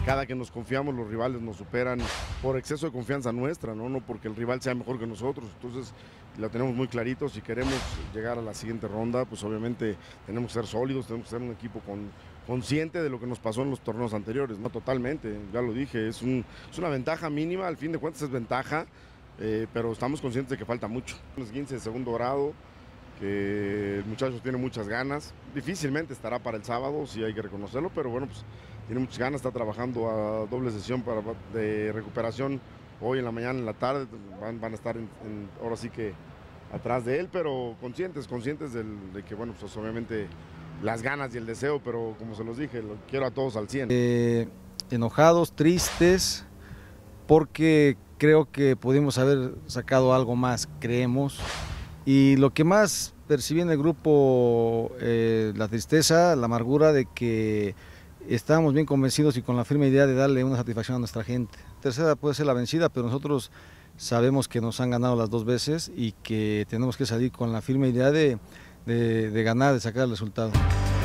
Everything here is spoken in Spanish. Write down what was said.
cada que nos confiamos los rivales nos superan por exceso de confianza nuestra, no porque el rival sea mejor que nosotros. Entonces lo tenemos muy clarito. Si queremos llegar a la siguiente ronda, pues obviamente tenemos que ser sólidos, tenemos que ser un equipo consciente de lo que nos pasó en los torneos anteriores, no totalmente, ya lo dije, es una ventaja mínima, al fin de cuentas es ventaja, pero estamos conscientes de que falta mucho. Los 15 de segundo grado, que el muchacho tiene muchas ganas, difícilmente estará para el sábado, sí hay que reconocerlo, pero bueno, pues tiene muchas ganas, está trabajando a doble sesión de recuperación hoy en la mañana, en la tarde, van a estar ahora sí que atrás de él, pero conscientes de que, bueno, pues obviamente las ganas y el deseo, pero como se los dije, lo quiero a todos al 100. Enojados, tristes, porque creo que pudimos haber sacado algo más, creemos. Y lo que más percibí en el grupo, la tristeza, la amargura de que estábamos bien convencidos y con la firme idea de darle una satisfacción a nuestra gente. Tercera puede ser la vencida, pero nosotros sabemos que nos han ganado las 2 veces y que tenemos que salir con la firme idea de ganar, de sacar el resultado.